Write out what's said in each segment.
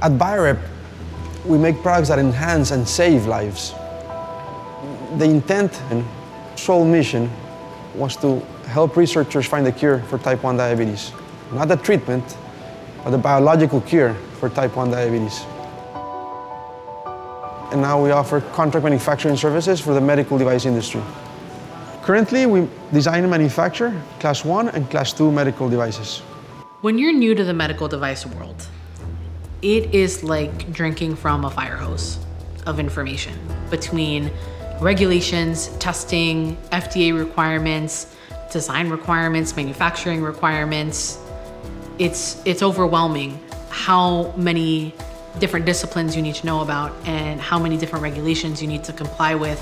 At Biorep, we make products that enhance and save lives. The intent and sole mission was to help researchers find a cure for type 1 diabetes. Not a treatment, but a biological cure for type 1 diabetes. And now we offer contract manufacturing services for the medical device industry. Currently, we design and manufacture Class 1 and Class 2 medical devices. When you're new to the medical device world, it is like drinking from a fire hose of information between regulations, testing, FDA requirements, design requirements, manufacturing requirements. It's overwhelming how many different disciplines you need to know about and how many different regulations you need to comply with.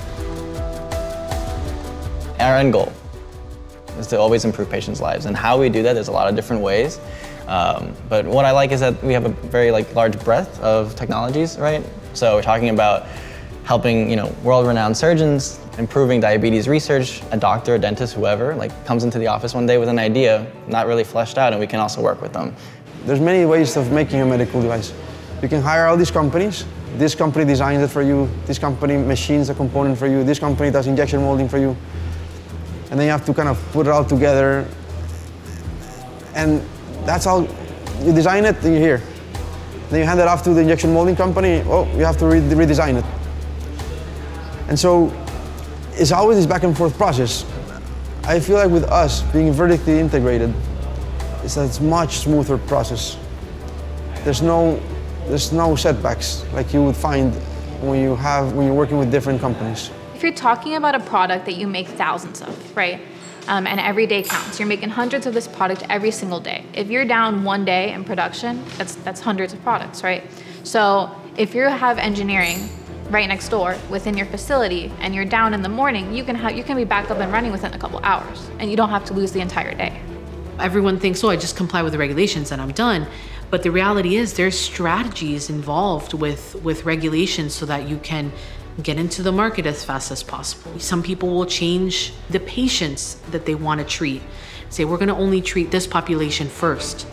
Our end goal is to always improve patients' lives, and how we do that, there's a lot of different ways. But what I like is that we have a very large breadth of technologies, right? So we're talking about helping world-renowned surgeons, improving diabetes research. A doctor, a dentist, whoever comes into the office one day with an idea not really fleshed out, and we can also work with them. There's many ways of making a medical device. You can hire all these companies. This company designs it for you. This company machines a component for you. This company does injection molding for you. And then you have to kind of put it all together. And that's all. You design it, and you're here. Then you hand it off to the injection molding company. Oh, you have to redesign it. And so it's always this back and forth process. I feel like with us being vertically integrated, it's a much smoother process. There's no setbacks like you would find when you're working with different companies. If you're talking about a product that you make thousands of, right? And every day counts. You're making hundreds of this product every single day. If you're down one day in production, that's hundreds of products, right? So if you have engineering right next door within your facility and you're down in the morning, you can be back up and running within a couple hours, and you don't have to lose the entire day. Everyone thinks, oh, I just comply with the regulations and I'm done. But the reality is there's strategies involved with regulations so that you can get into the market as fast as possible. Some people will change the patients that they want to treat. Say, we're going to only treat this population first.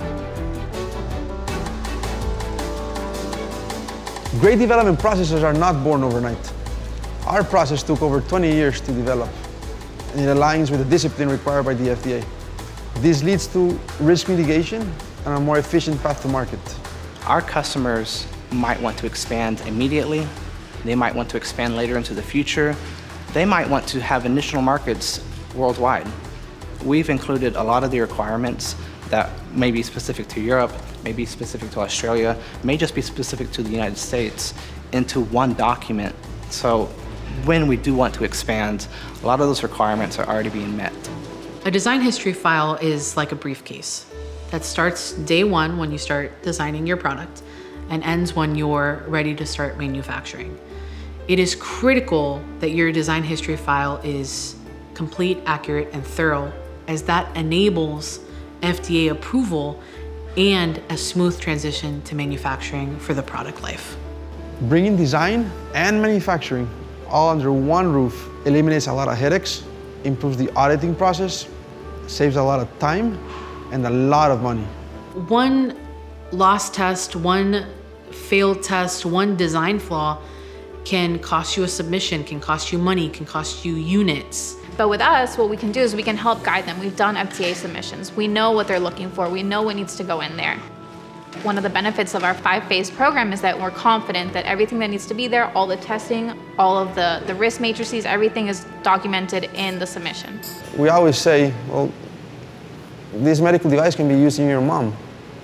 Great development processes are not born overnight. Our process took over 20 years to develop, and it aligns with the discipline required by the FDA. This leads to risk mitigation and a more efficient path to market. Our customers might want to expand immediately. They might want to expand later into the future. They might want to have initial markets worldwide. We've included a lot of the requirements that may be specific to Europe, may be specific to Australia, may just be specific to the United States into one document. So when we do want to expand, a lot of those requirements are already being met. A design history file is like a briefcase that starts day one when you start designing your product and ends when you're ready to start manufacturing. It is critical that your design history file is complete, accurate, and thorough, as that enables FDA approval and a smooth transition to manufacturing for the product life. Bringing design and manufacturing all under one roof eliminates a lot of headaches, improves the auditing process, saves a lot of time, and a lot of money. One lost test, one failed test, one design flaw can cost you a submission, can cost you money, can cost you units. But with us, what we can do is we can help guide them. We've done FDA submissions. We know what they're looking for. We know what needs to go in there. One of the benefits of our 5-phase program is that we're confident that everything that needs to be there, all the testing, all of the risk matrices, everything is documented in the submission. We always say, well, this medical device can be used in your mom.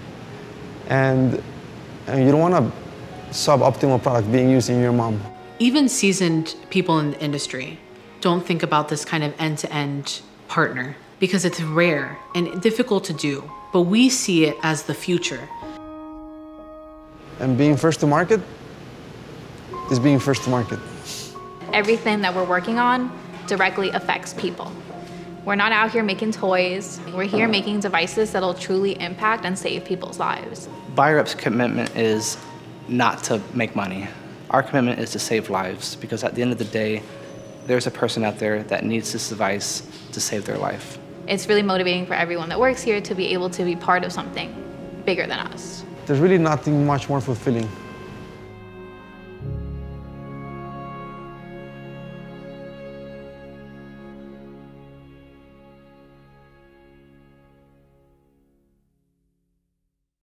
And you don't want a suboptimal product being used in your mom. Even seasoned people in the industry don't think about this kind of end-to-end partner because it's rare and difficult to do, but we see it as the future. And being first to market is being first to market. Everything that we're working on directly affects people. We're not out here making toys. We're here making devices that'll truly impact and save people's lives. Biorep's commitment is not to make money. Our commitment is to save lives, because at the end of the day, there's a person out there that needs this device to save their life. It's really motivating for everyone that works here to be able to be part of something bigger than us. there's really nothing much more fulfilling